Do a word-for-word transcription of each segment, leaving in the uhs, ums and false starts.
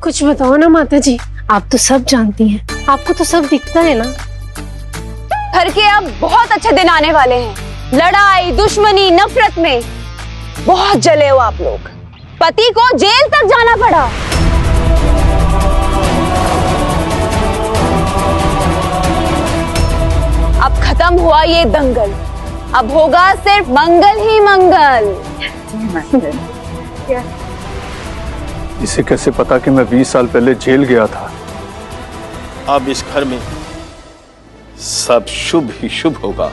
कुछ बताओ ना माता जी, आप तो सब जानती हैं, आपको तो सब दिखता है ना। घर के अब बहुत अच्छे दिन आने वाले हैं। लड़ाई, दुश्मनी, नफरत में बहुत जले हो आप लोग। पति को जेल तक जाना पड़ा। अब खत्म हुआ ये दंगल, अब होगा सिर्फ मंगल ही मंगल। इसे कैसे पता कि मैं बीस साल पहले जेल गया था? अब इस घर में सब शुभ ही शुभ होगा।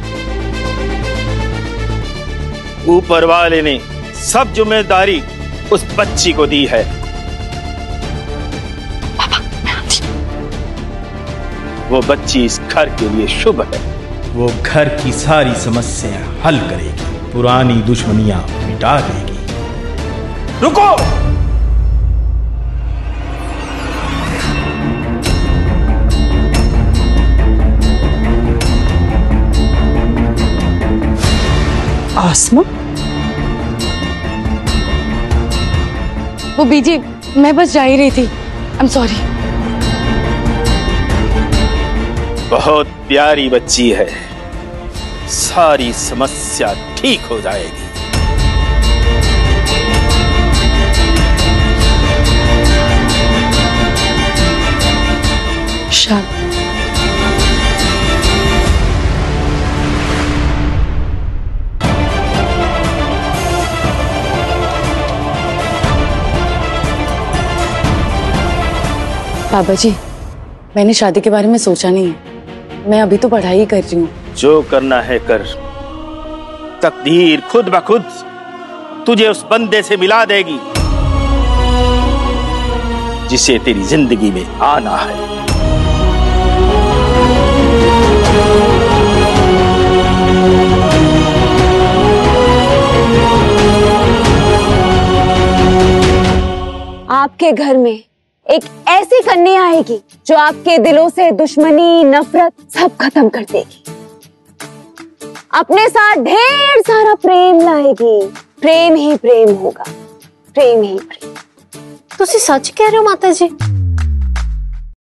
ऊपर वाले ने सब जिम्मेदारी उस बच्ची को दी है। वो बच्ची इस घर के लिए शुभ है। वो घर की सारी समस्याएं हल करेगी, पुरानी दुश्मनियां मिटा देगी। रुको! आसमा? वो बीजी, मैं बस जा ही रही थी। I am sorry. बहुत प्यारी बच्ची है, सारी समस्या ठीक हो जाएगी। शायद बाबा जी, मैंने शादी के बारे में सोचा नहीं है। मैं अभी तो पढ़ाई ही कर रही हूँ। जो करना है कर। तकदीर खुद ब खुद तुझे उस बंदे से मिला देगी जिसे तेरी जिंदगी में आना है। आपके घर में एक ऐसी कन्या आएगी जो आपके दिलों से दुश्मनी, नफरत सब खत्म कर देगी। अपने साथ ढेर सारा प्रेम लाएगी। प्रेम ही प्रेम होगा, प्रेम ही प्रेम। तुसी सच कह रहे हो माता जी?